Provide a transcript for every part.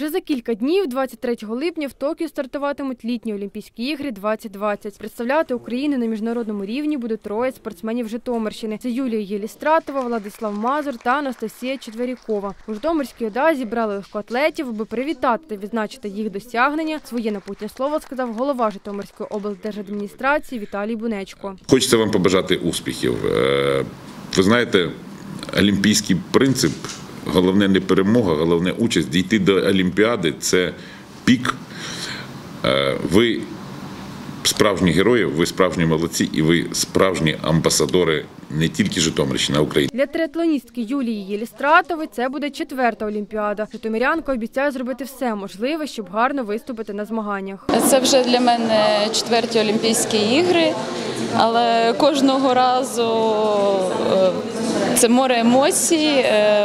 Вже за кілька днів, 23 липня, в Токіо стартуватимуть літні Олімпійські ігри 2020. Представляти Україну на міжнародному рівні буде троє спортсменів Житомирщини. Це Юлія Єлістратова, Владислав Мазур та Анастасія Четверікова. У Житомирській ОДА зібрали легкоатлетів, аби привітати та відзначити їх досягнення. Своє напутнє слово сказав голова Житомирської облдержадміністрації Віталій Бунечко. Хочеться вам побажати успіхів. Ви знаєте, олімпійський принцип – головне не перемога, головне участь. Дійти до Олімпіади – це пік. Ви справжні герої, ви справжні молодці і ви справжні амбасадори не тільки Житомирщини, а України. Для триатлоністки Юлії Єлістратової це буде 4-та Олімпіада. Житомирянка обіцяє зробити все можливе, щоб гарно виступити на змаганнях. Це вже для мене 4-ті Олімпійські ігри, але кожного разу це море емоцій.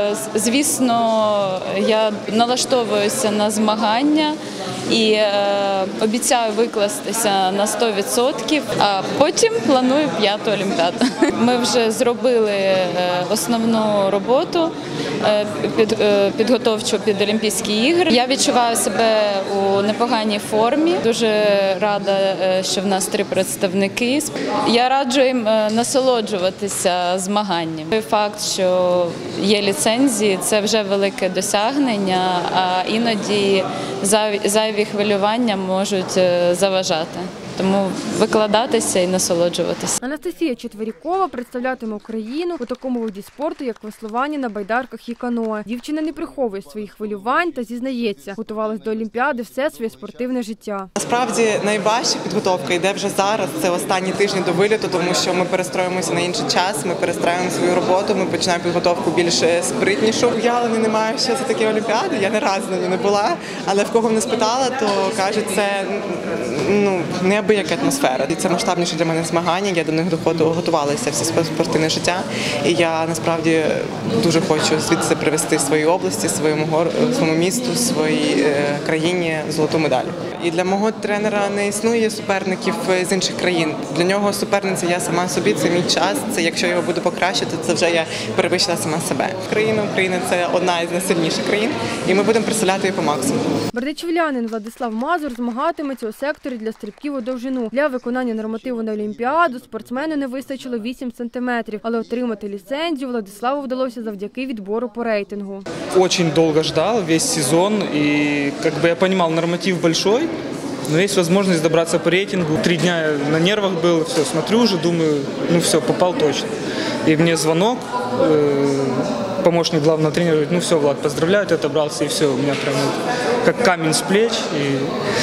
Звісно, я налаштовуюся на змагання і обіцяю викластися на 100%, а потім планую 5-ту Олімпіаду. Ми вже зробили основну роботу підготовчу під Олімпійські ігри. Я відчуваю себе у непоганій формі. Дуже рада, що в нас 3 представники. Я раджу їм насолоджуватися змаганням. Той факт, що є ліцензії, це вже велике досягнення, а іноді зайві хвилювання можуть заважати. Тому викладатися і насолоджуватися. Анастасія Четверікова представлятиме Україну у такому виді спорту, як веслування на байдарках і каное. Дівчина не приховує своїх хвилювань та зізнається, готувалась до Олімпіади все своє спортивне життя. Насправді найважча підготовка йде вже зараз, це останні тижні до виліту, тому що ми перестроїмося на інший час, ми перестраюємо свою роботу, ми починаємо підготовку більш спритнішу. Уявлення не маю, що це таке Олімпіади, я не разу на ній не була, але в кого не спитала, то кажуть, це неабияка атмосфера. І це масштабніше для мене змагання, я до них готувалася все спортивне життя. І я насправді дуже хочу звідси привезти своїй області, своєму місту, своїй країні золоту медаль. І для мого тренера не існує суперників з інших країн. Для нього суперниця я сама собі, це мій час, це якщо його буду покращити, це вже я перевищила сама себе. Україна – це одна із найсильніших країн, і ми будемо представляти її по максимуму. Бердичівлянин Владислав Мазур змагатиметься у секторі для стрибків у довжину. Для виконання нормативу на Олімпіаду спортсмену не вистачило 8 сантиметрів, але отримати ліцензію Владиславу вдалося завдяки відбору по рейтингу. Очень долго ждал весь сезон, и я понимал, норматив большой, но есть возможность добраться по рейтингу. 3 дня на нервах был, все, смотрю уже, думаю, все, попал точно. И мне звонок, помощник главного тренера говорит, все, Влад, поздравляю, ты отобрался, и все, у меня прям как камень с плеч. И,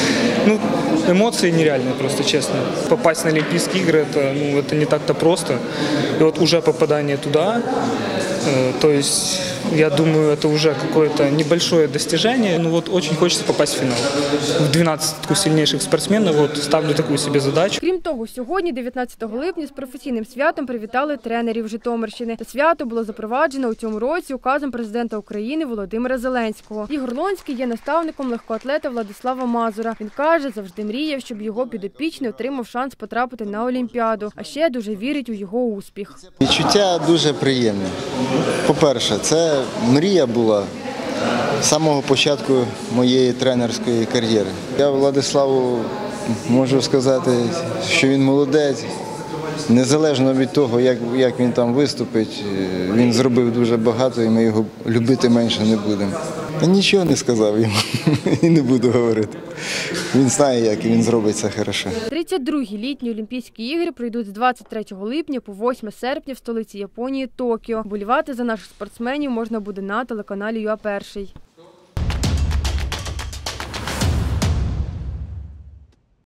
эмоции нереальные, просто честно. Попасть на Олимпийские игры, это не так-то просто. И вот уже попадание туда, то есть, я думаю, это уже какое-то небольшое достижение. Очень хочется попасть в финал. В 12-ку сильнейших спортсменов ставлю таку себе задачу. Крім того, сьогодні, 19 липня, з професійним святом привітали тренерів Житомирщини. Це свято було запроваджено у цьому році указом президента України Володимира Зеленського. Ігор Лонський є наставником легкоатлета Владислава Мазура. Він каже, завжди мріяв, щоб його підопічний отримав шанс потрапити на Олімпіаду. А ще дуже вірить у його успіх. Відчуття дуже приємне. По-перше, це мрія була з самого початку моєї тренерської кар'єри. Я Владиславу можу сказати, що він молодець. Незалежно від того, як він там виступить, він зробив дуже багато і ми його любити менше не будемо. Я нічого не сказав йому і не буду говорити. Він знає, як і він зробить це добре. 32-гі літні Олімпійські ігри пройдуть з 23 липня по 8 серпня в столиці Японії – Токіо. Вболівати за наших спортсменів можна буде на телеканалі ЮА-1.